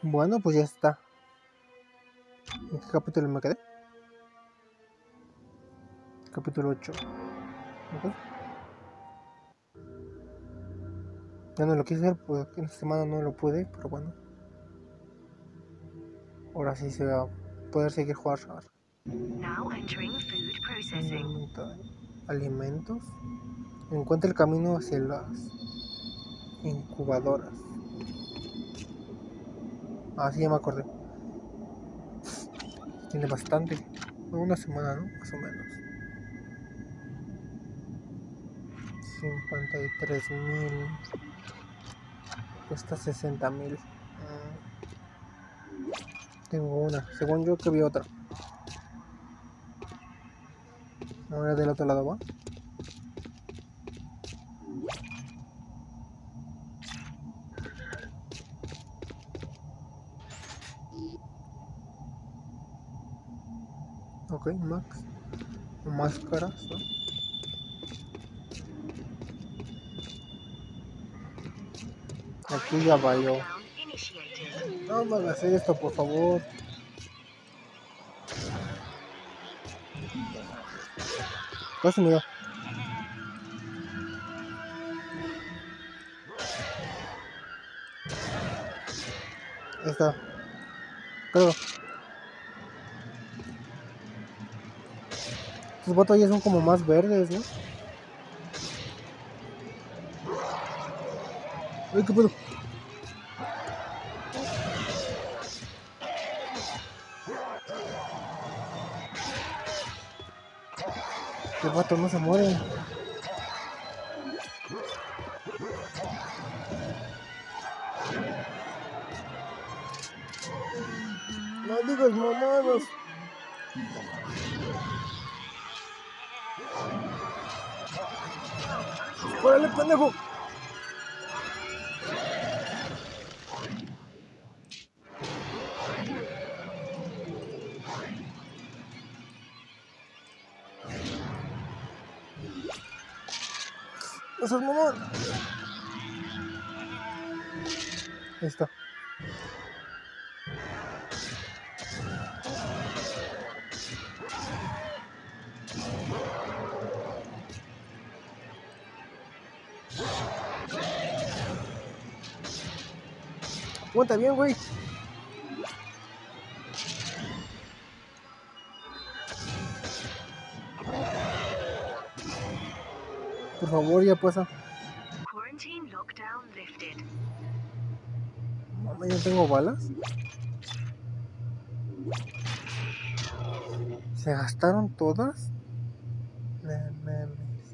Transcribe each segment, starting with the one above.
Bueno, pues ya está. ¿En qué capítulo me quedé? Capítulo 8. ¿Ok? Ya no lo quise hacer, pues en esta semana no lo pude, pero bueno. Ahora sí se va a poder seguir jugando. Alimentos. Encuentra el camino hacia las incubadoras. Ah, sí, ya me acordé. Tiene bastante. Una semana, ¿no? Más o menos. 53,000. Cuesta 60,000. Tengo una. Según yo que vi otra. Ahora del otro lado va. Ok, Max. Máscaras, ¿no? Aquí ya valió. No me hagas esto, por favor. Casi me dio. Esta. Creo. Sus botas ya son como más verdes, ¿no? Ay, qué pedo. El vato no se muere. No digas mamadas. ¡Órale, pendejo! ¡No seas mamón! Ahí está. Aguanta bien, güey. Por favor, ya pasa. Mamá, ¿ya tengo balas? ¿Se gastaron todas? No mames.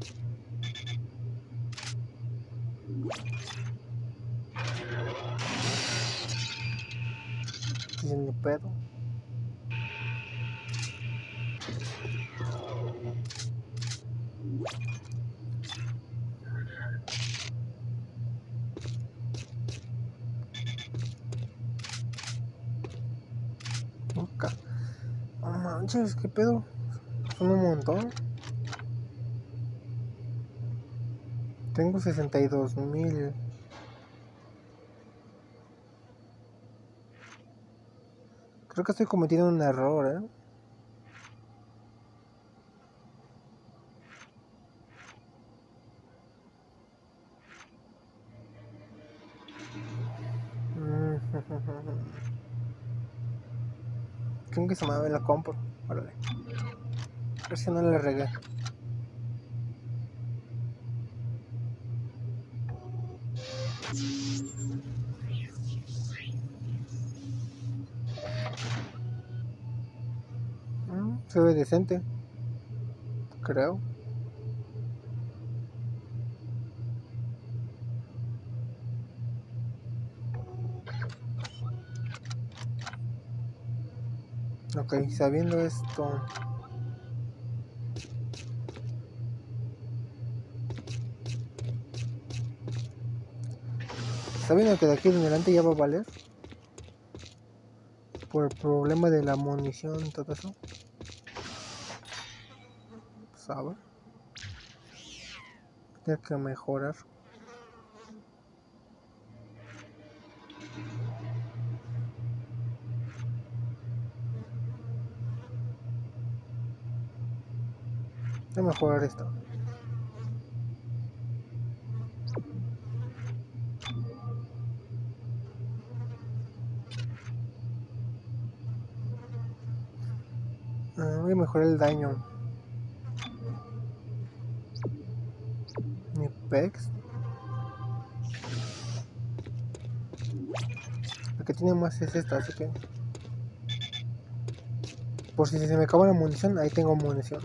Sin ni pedo. Nunca. No manches, ¿qué pedo? Son un montón. Tengo 62,000. Creo que estoy cometiendo un error, ¿eh? Creo que se me va la compro. Órale. A ver si no le regué. Se ve decente. Creo. Ok, sabiendo esto. Sabiendo que de aquí en adelante ya va a valer. Por el problema de la munición y todo eso. ¿Sabe? Tiene que mejorar. Voy a mejorar esto. Voy a mejorar el daño. Mi pex. La que tiene más es esta, así que... Por si se me acaba la munición, ahí tengo munición.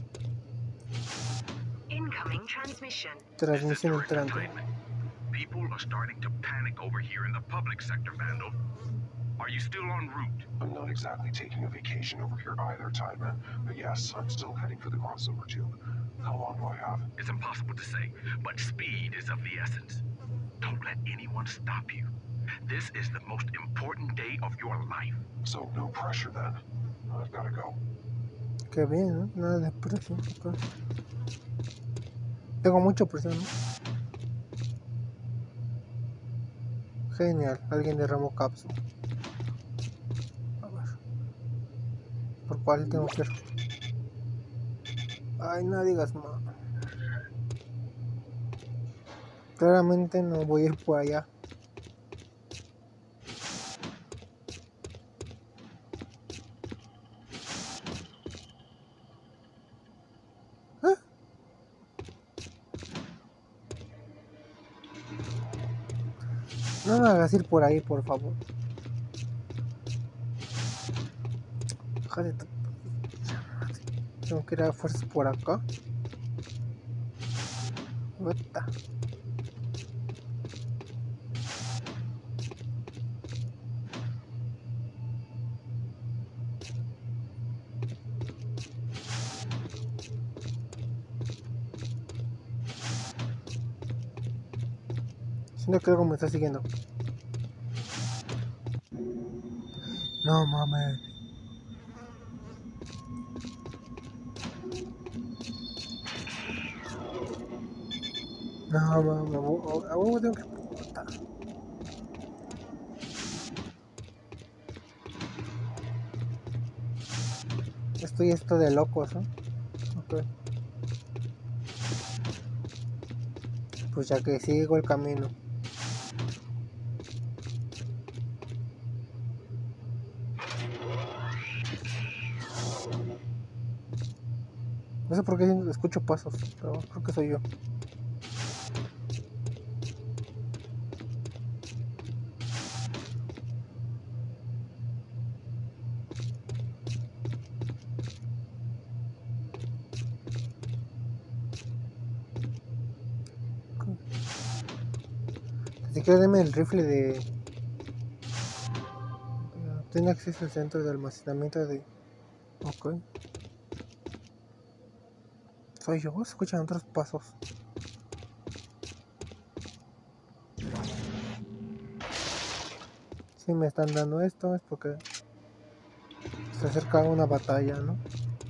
Transmisión entrante. People are starting to panic over here in the public sector, Vandal. Are you still en route? I'm not exactly taking a vacation over here either, Tideman. But yes, I'm still heading for the crossover tube. How long do I have? It's impossible to say, but speed is of the essence. Don't let anyone stop you. This is the most important day of your life. So no pressure then. I've gotta go. Qué bien, ¿no? Nada de presión. Okay. Tengo mucha presión, ¿no? Genial, alguien derramó cápsula. A ver. ¿Por cuál tengo que ir? Ay, no digas más. Claramente no voy a ir por allá. No me hagas ir por ahí, por favor. Joder, tengo que ir a fuerzas por acá. Ota. Siento que algo me está siguiendo. No mames. No mames. A huevo tengo que... Puta. Esto de locos, ¿no? Ok. Pues ya que sigo el camino. No sé por qué escucho pasos, pero creo que soy yo. Si quieres deme el rifle de... Tiene acceso al centro de almacenamiento de... Ok. Soy yo, se escuchan otros pasos. Si me están dando esto es porque se acerca una batalla, ¿no?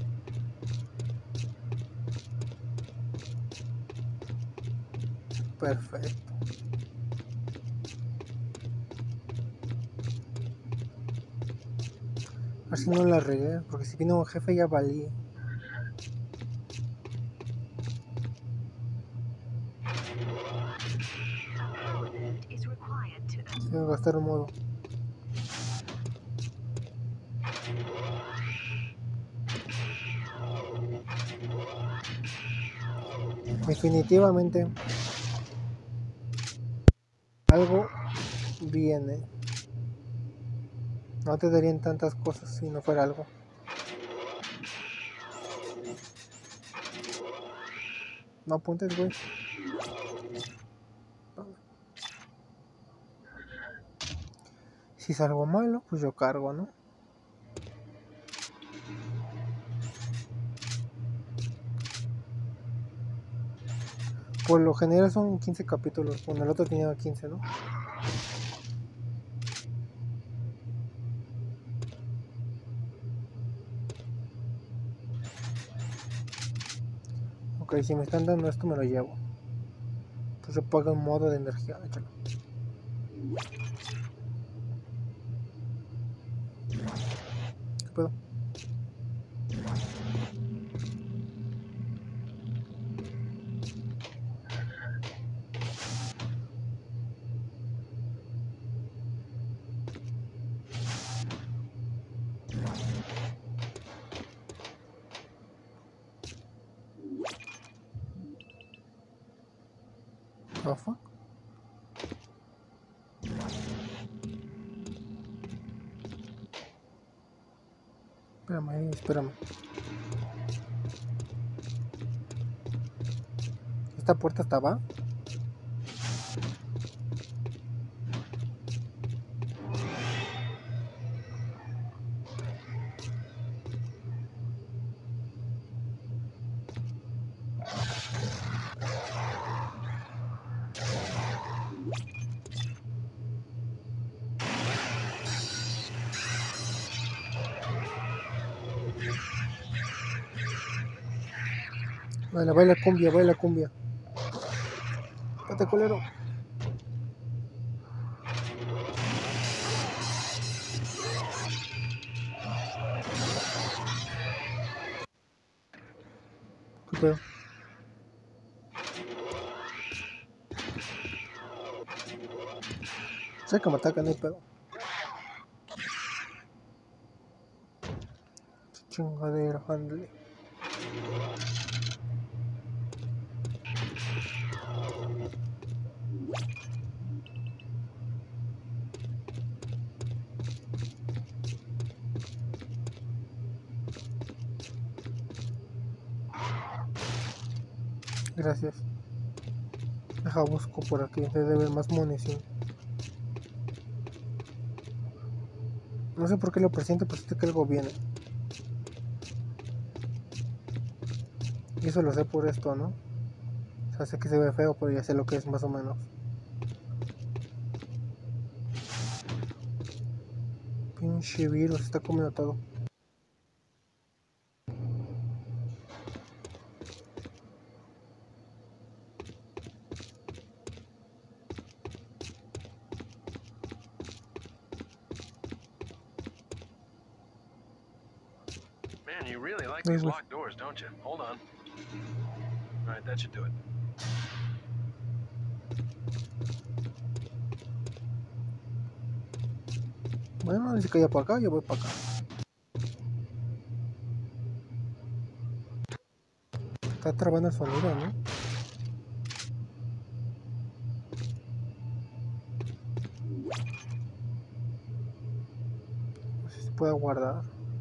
Perfecto. Así no la regué, porque si vino un jefe ya valí. Voy a gastar un modo. Definitivamente algo viene. No te darían tantas cosas si no fuera algo. No apuntes, güey. Si es algo malo, pues yo cargo, ¿no? Por lo general son 15 capítulos. Bueno, el otro tenía 15, ¿no? Ok, si me están dando esto me lo llevo. Pues yo pago un modo de energía, échalo. ¿Qué pedo? the fuck? Espérame, espérame. ¿Esta puerta estaba? Baila, baila cumbia, baila cumbia. Espérate, culero. ¿Qué pedo? Sé que me atacan, no hay pedo. Chingadera, ándale. Gracias. Deja busco por aquí, debe haber más munición. No sé por qué lo presiento, pero siento que algo viene. Y eso lo sé por esto, ¿no? O sea, sé que se ve feo, pero ya sé lo que es más o menos. Pinche virus, está comiendo todo. Man, you really like these locked doors, don't you? Hold on. All right, that should do it. Bueno, dice que ya para acá, yo voy para acá. Está trabando el sonido, ¿no? No sé si se puede guardar.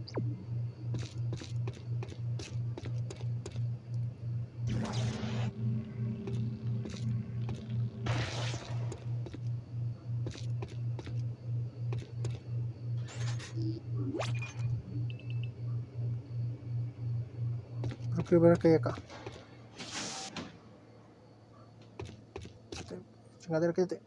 Pero quiero ver qué hay acá. Chingadera, quédate.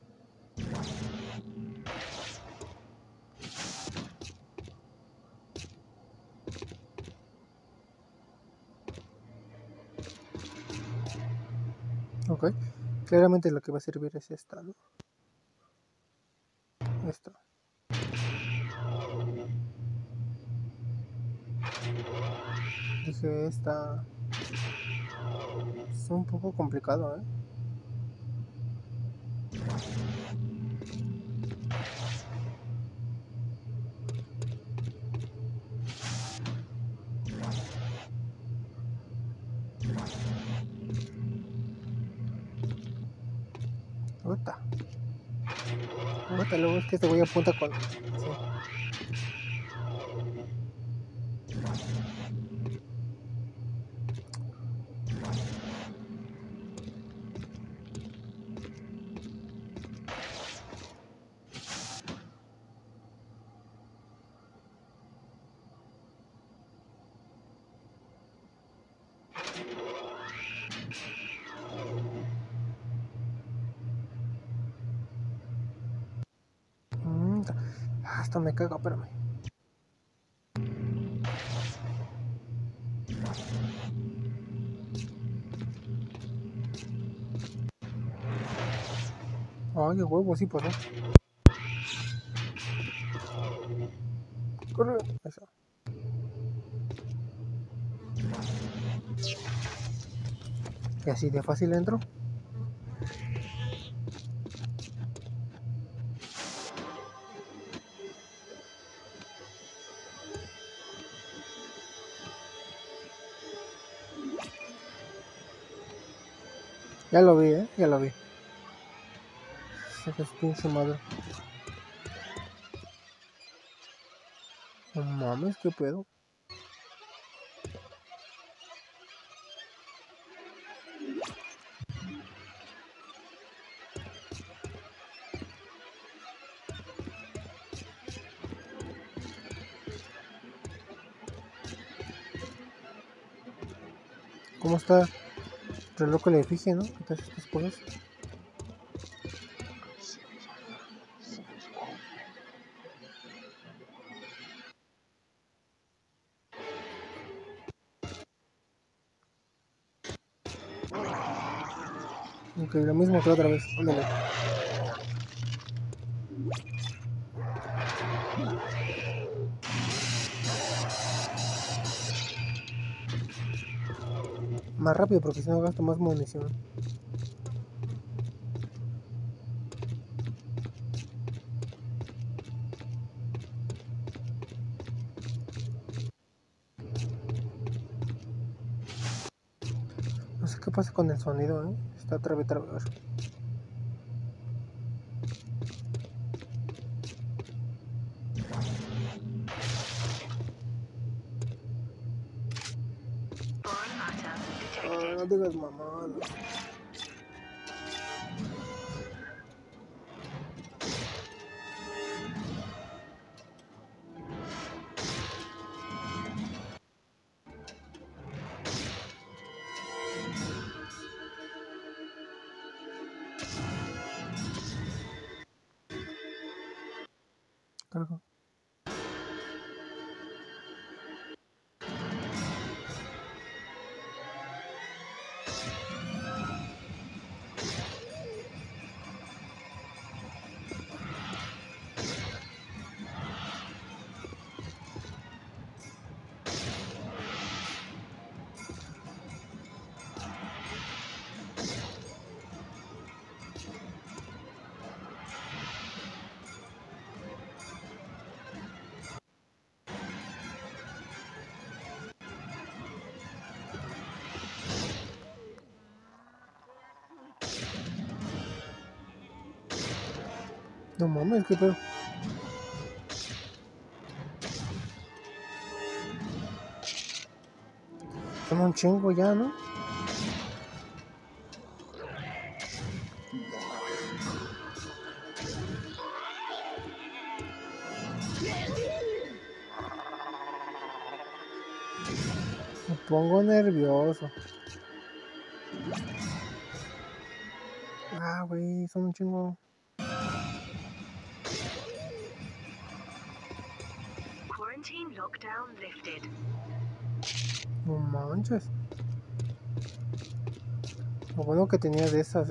Ok. Claramente lo que va a servir es esta, ¿no? Esta. Dije esta. Es un poco complicado, ¿eh? Ota. Ota, luego es que este güey apunta con... Sí. Esto me caga, espérame. Ay, el huevo, sí pasó. Corre. Eso. Y así de fácil entro. Ya lo vi, ya lo vi. Ese que es pinche madre. No mames, qué pedo. ¿Cómo está re loco la efigie, no? ¿Qué tal estas cosas? Ok, lo mismo que la otra vez. Ándale. Más rápido porque si no gasto más munición. No sé qué pasa con el sonido, Está trabe. Ay, no digas mamadas. Cargo. No mames, qué pedo. Son un chingo ya, ¿no? Me pongo nervioso. Ah, güey, son un chingo. Quarantine lockdown lifted. No manches. Lo bueno que tenía de esas,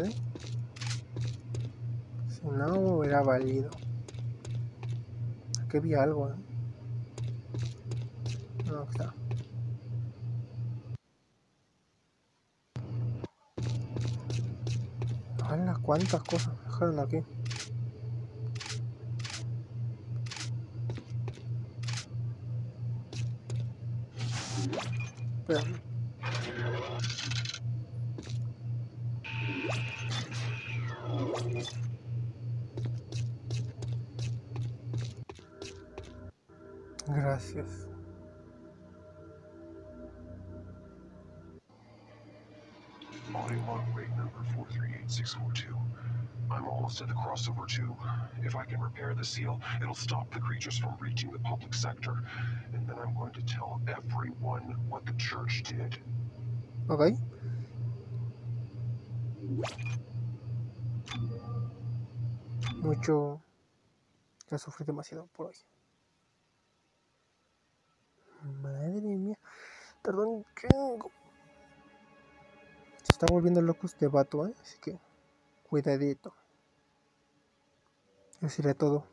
Si no, hubiera valido. Aquí vi algo, No, aquí está. ¡Hala! ¿Cuántas cosas me dejaron aquí? Espérame. Gracias. Body log rate number 438642. I'm almost at the crossover tube. If I can repair the seal, it'll stop the creatures from reaching the public sector. And then I'm going to tell everyone what the church did. Ok. Mucho. Ya sufrí demasiado por hoy. Madre mía. Tardó un chingo. Se está volviendo loco este vato, Así que cuidadito. Eso sería todo.